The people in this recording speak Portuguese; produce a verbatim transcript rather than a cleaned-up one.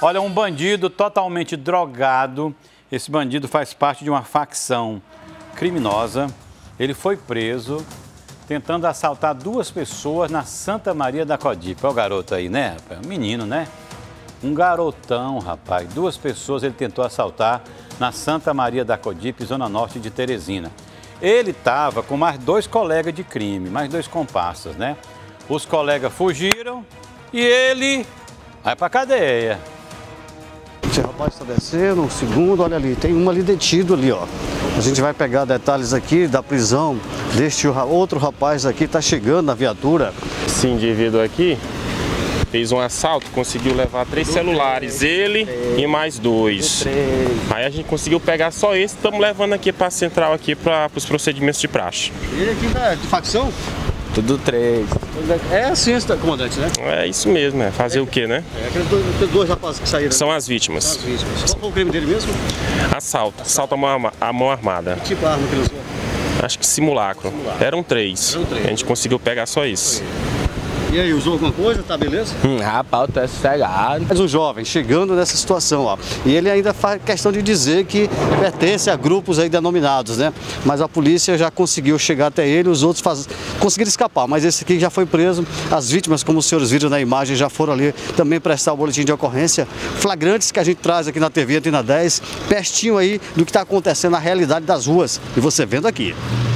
Olha, um bandido totalmente drogado. Esse bandido faz parte de uma facção criminosa. Ele foi preso tentando assaltar duas pessoas na Santa Maria da Codipe. Olha o garoto aí, né, rapaz? Um menino, né? Um garotão, rapaz. Duas pessoas ele tentou assaltar na Santa Maria da Codipe, zona norte de Teresina. Ele estava com mais dois colegas de crime, mais dois comparsas, né? Os colegas fugiram e ele vai pra cadeia. Esse rapaz está descendo, um segundo, olha ali, tem um ali detido ali, ó. A gente vai pegar detalhes aqui da prisão deste outro rapaz aqui, está chegando na viatura. Esse indivíduo aqui fez um assalto, conseguiu levar três celulares, ele e mais dois. Aí a gente conseguiu pegar só esse, estamos levando aqui para a central aqui para os procedimentos de praxe. E ele aqui tá de facção? Tudo três. É assim, comandante, né? É isso mesmo, é fazer é, o quê, né? É aqueles dois, dois rapazes que saíram. São as vítimas. São as vítimas. Qual foi o crime dele mesmo? Assalto, assalto à mão, à mão armada. Que tipo de arma que ele usou? Acho que simulacro. simulacro. Eram três. Eram três. A gente conseguiu pegar só isso. E aí, usou alguma coisa? Tá beleza? Hum, rapaz, tá sossegado. Mas um jovem chegando nessa situação, ó. E ele ainda faz questão de dizer que pertence a grupos aí denominados, né? Mas a polícia já conseguiu chegar até ele, os outros faz... conseguiram escapar. Mas esse aqui já foi preso. As vítimas, como os senhores viram na imagem, já foram ali também prestar o boletim de ocorrência. Flagrantes que a gente traz aqui na T V Antena dez, pertinho aí do que está acontecendo na realidade das ruas. E você vendo aqui.